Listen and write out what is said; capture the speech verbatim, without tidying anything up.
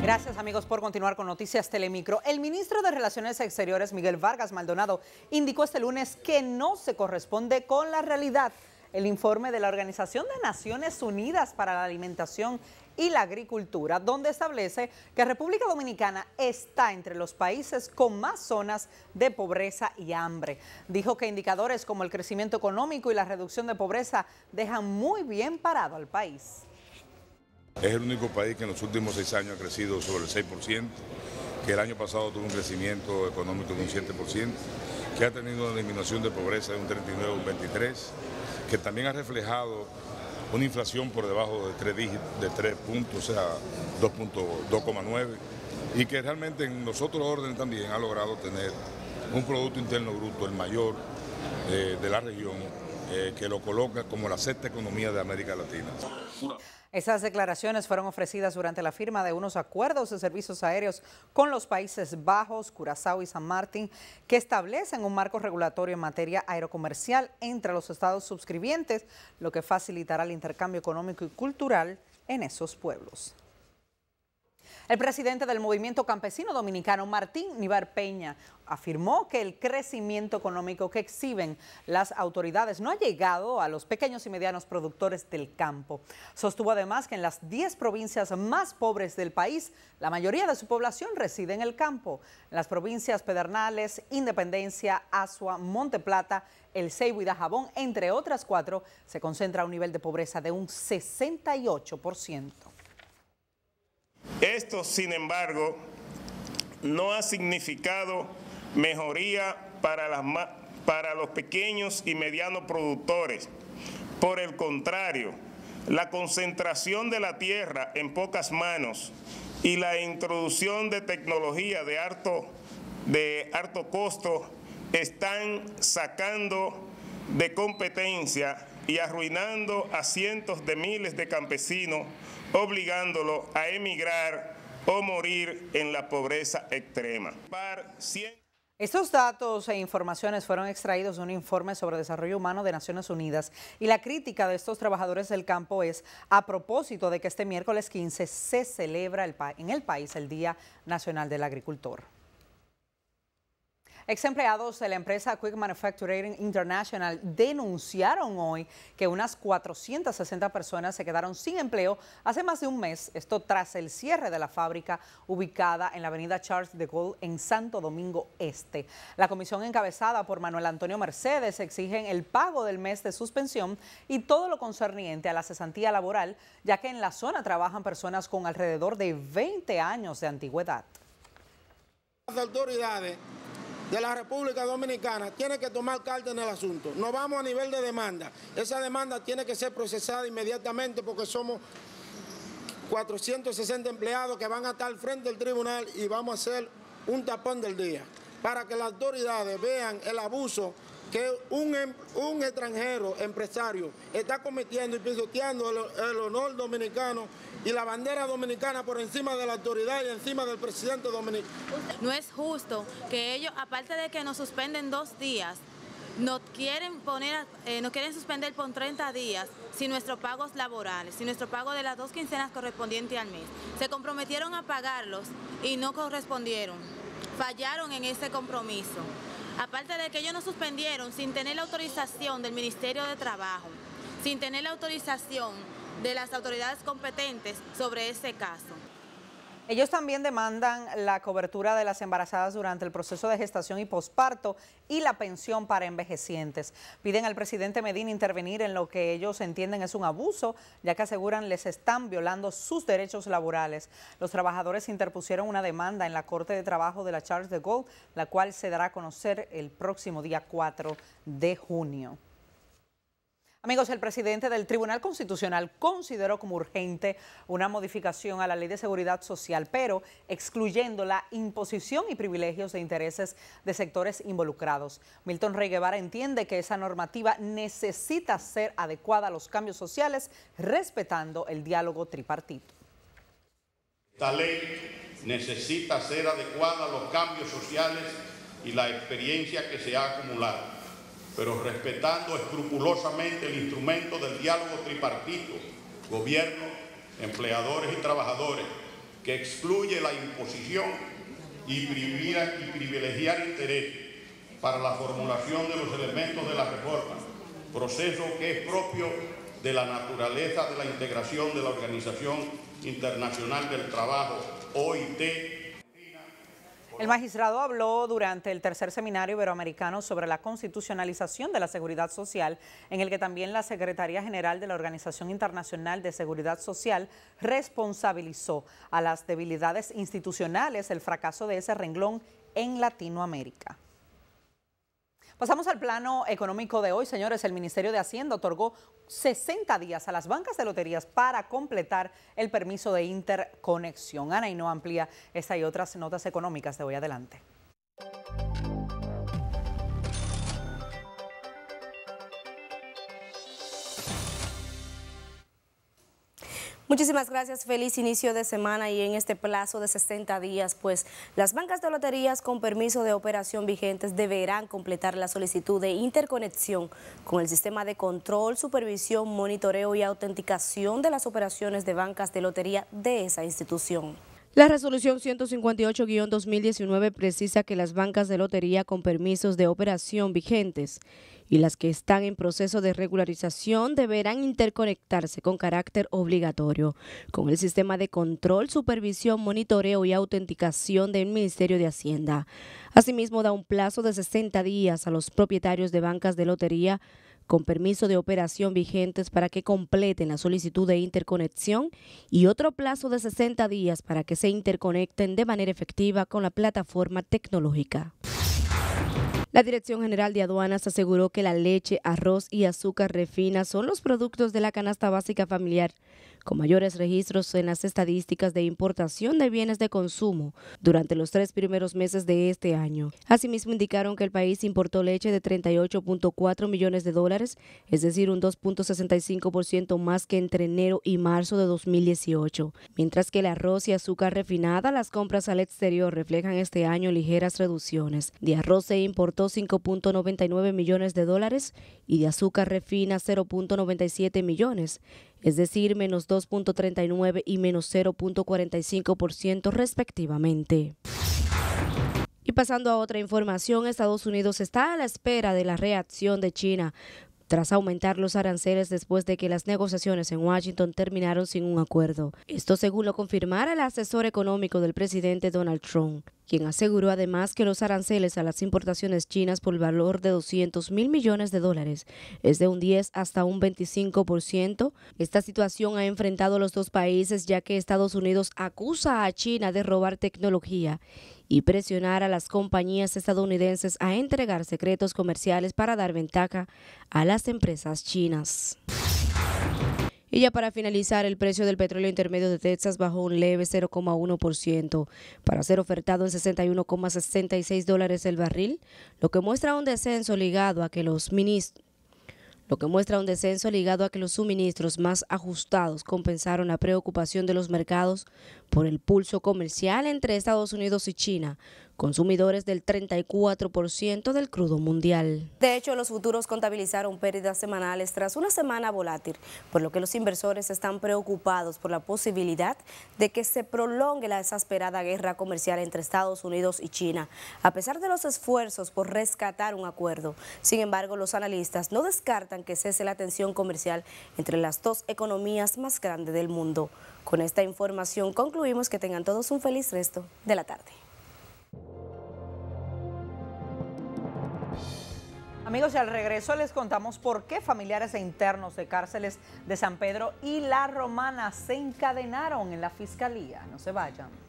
Gracias, amigos, por continuar con Noticias Telemicro. El ministro de Relaciones Exteriores, Miguel Vargas Maldonado, indicó este lunes que no se corresponde con la realidad el informe de la Organización de Naciones Unidas para la Alimentación y la Agricultura, donde establece que República Dominicana está entre los países con más zonas de pobreza y hambre. Dijo que indicadores como el crecimiento económico y la reducción de pobreza dejan muy bien parado al país. Es el único país que en los últimos seis años ha crecido sobre el seis por ciento, que el año pasado tuvo un crecimiento económico de un siete por ciento, que ha tenido una disminución de pobreza de un treinta y nueve a un veintitrés por ciento, que también ha reflejado una inflación por debajo de tres dígitos, de tres puntos, o sea, dos coma nueve, y que realmente en los otros órdenes también ha logrado tener un Producto Interno Bruto, el mayor eh, de la región, eh, que lo coloca como la sexta economía de América Latina. Esas declaraciones fueron ofrecidas durante la firma de unos acuerdos de servicios aéreos con los Países Bajos, Curazao y San Martín, que establecen un marco regulatorio en materia aerocomercial entre los estados suscribientes, lo que facilitará el intercambio económico y cultural en esos pueblos. El presidente del Movimiento Campesino Dominicano, Martín Nivar Peña, afirmó que el crecimiento económico que exhiben las autoridades no ha llegado a los pequeños y medianos productores del campo. Sostuvo además que en las diez provincias más pobres del país, la mayoría de su población reside en el campo. En las provincias Pedernales, Independencia, Azua, Monte Plata, El Ceibo y Dajabón, entre otras cuatro, se concentra un nivel de pobreza de un sesenta y ocho por ciento. Esto, sin embargo, no ha significado mejoría para, las, para los pequeños y medianos productores. Por el contrario, la concentración de la tierra en pocas manos y la introducción de tecnología de alto, de alto costo están sacando de competencia y arruinando a cientos de miles de campesinos, obligándolo a emigrar o morir en la pobreza extrema. Estos datos e informaciones fueron extraídos de un informe sobre desarrollo humano de Naciones Unidas y la crítica de estos trabajadores del campo es a propósito de que este miércoles quince se celebra el en el país el Día Nacional del Agricultor. Ex empleados de la empresa Quick Manufacturing International denunciaron hoy que unas cuatrocientas sesenta personas se quedaron sin empleo hace más de un mes, esto tras el cierre de la fábrica ubicada en la avenida Charles de Gaulle en Santo Domingo Este. La comisión encabezada por Manuel Antonio Mercedes exigen el pago del mes de suspensión y todo lo concerniente a la cesantía laboral, ya que en la zona trabajan personas con alrededor de veinte años de antigüedad. Las autoridades de la República Dominicana tiene que tomar carta en el asunto. No vamos a nivel de demanda. Esa demanda tiene que ser procesada inmediatamente porque somos cuatrocientos sesenta empleados que van a estar frente al tribunal y vamos a hacer un tapón del día para que las autoridades vean el abuso que un, un extranjero empresario está cometiendo y pisoteando el, el honor dominicano y la bandera dominicana por encima de la autoridad y encima del presidente dominicano. No es justo que ellos, aparte de que nos suspenden dos días, nos quieren poner, eh, nos quieren suspender por treinta días sin nuestros pagos laborales, sin nuestro pago de las dos quincenas correspondientes al mes. Se comprometieron a pagarlos y no correspondieron, fallaron en ese compromiso. Aparte de que ellos nos suspendieron sin tener la autorización del Ministerio de Trabajo, sin tener la autorización de las autoridades competentes sobre ese caso. Ellos también demandan la cobertura de las embarazadas durante el proceso de gestación y posparto y la pensión para envejecientes. Piden al presidente Medina intervenir en lo que ellos entienden es un abuso, ya que aseguran les están violando sus derechos laborales. Los trabajadores interpusieron una demanda en la Corte de Trabajo de la Charles de Gaulle, la cual se dará a conocer el próximo día cuatro de junio. Amigos, el presidente del Tribunal Constitucional consideró como urgente una modificación a la Ley de Seguridad Social, pero excluyendo la imposición y privilegios de intereses de sectores involucrados. Milton Rey Guevara entiende que esa normativa necesita ser adecuada a los cambios sociales, respetando el diálogo tripartito. Esta ley necesita ser adecuada a los cambios sociales y la experiencia que se ha acumulado, pero respetando escrupulosamente el instrumento del diálogo tripartito, gobierno, empleadores y trabajadores, que excluye la imposición y privilegiar intereses para la formulación de los elementos de la reforma, proceso que es propio de la naturaleza de la integración de la Organización Internacional del Trabajo, O I T. El magistrado habló durante el tercer seminario iberoamericano sobre la constitucionalización de la seguridad social, en el que también la Secretaría General de la Organización Internacional de Seguridad Social responsabilizó a las debilidades institucionales el fracaso de ese renglón en Latinoamérica. Pasamos al plano económico de hoy, señores. El Ministerio de Hacienda otorgó sesenta días a las bancas de loterías para completar el permiso de interconexión. Ana Ainhoa amplía esta y otras notas económicas de hoy. Adelante. Muchísimas gracias, feliz inicio de semana. Y en este plazo de sesenta días, pues las bancas de loterías con permiso de operación vigentes deberán completar la solicitud de interconexión con el sistema de control, supervisión, monitoreo y autenticación de las operaciones de bancas de lotería de esa institución. La resolución ciento cincuenta y ocho guión dos mil diecinueve precisa que las bancas de lotería con permisos de operación vigentes y las que están en proceso de regularización deberán interconectarse con carácter obligatorio con el sistema de control, supervisión, monitoreo y autenticación del Ministerio de Hacienda. Asimismo, da un plazo de sesenta días a los propietarios de bancas de lotería con permiso de operación vigentes para que completen la solicitud de interconexión y otro plazo de sesenta días para que se interconecten de manera efectiva con la plataforma tecnológica. La Dirección General de Aduanas aseguró que la leche, arroz y azúcar refina son los productos de la canasta básica familiar con mayores registros en las estadísticas de importación de bienes de consumo durante los tres primeros meses de este año. Asimismo, indicaron que el país importó leche de treinta y ocho punto cuatro millones de dólares, es decir, un dos punto sesenta y cinco por ciento más que entre enero y marzo de dos mil dieciocho. Mientras que el arroz y azúcar refinada, las compras al exterior reflejan este año ligeras reducciones. De arroz se importó cinco punto noventa y nueve millones de dólares y de azúcar refina cero punto noventa y siete millones, es decir, menos dos punto treinta y nueve y menos cero punto cuarenta y cinco por ciento respectivamente. Y pasando a otra información, Estados Unidos está a la espera de la reacción de China tras aumentar los aranceles después de que las negociaciones en Washington terminaron sin un acuerdo. Esto según lo confirmara el asesor económico del presidente Donald Trump, quien aseguró además que los aranceles a las importaciones chinas por el valor de doscientos mil millones de dólares es de un diez hasta un veinticinco por ciento. Esta situación ha enfrentado a los dos países, ya que Estados Unidos acusa a China de robar tecnología y presionar a las compañías estadounidenses a entregar secretos comerciales para dar ventaja a las empresas chinas. Y ya para finalizar, el precio del petróleo intermedio de Texas bajó un leve cero coma uno por ciento para ser ofertado en sesenta y uno coma sesenta y seis dólares el barril, lo que muestra un descenso ligado a que los ministros lo que muestra un descenso ligado a que los suministros más ajustados compensaron la preocupación de los mercados por el pulso comercial entre Estados Unidos y China, consumidores del treinta y cuatro por ciento del crudo mundial. De hecho, los futuros contabilizaron pérdidas semanales tras una semana volátil, por lo que los inversores están preocupados por la posibilidad de que se prolongue la exasperada guerra comercial entre Estados Unidos y China, a pesar de los esfuerzos por rescatar un acuerdo. Sin embargo, los analistas no descartan que cese la tensión comercial entre las dos economías más grandes del mundo. Con esta información concluimos. Que tengan todos un feliz resto de la tarde. Amigos, y al regreso les contamos por qué familiares e internos de cárceles de San Pedro y La Romana se encadenaron en la Fiscalía. No se vayan.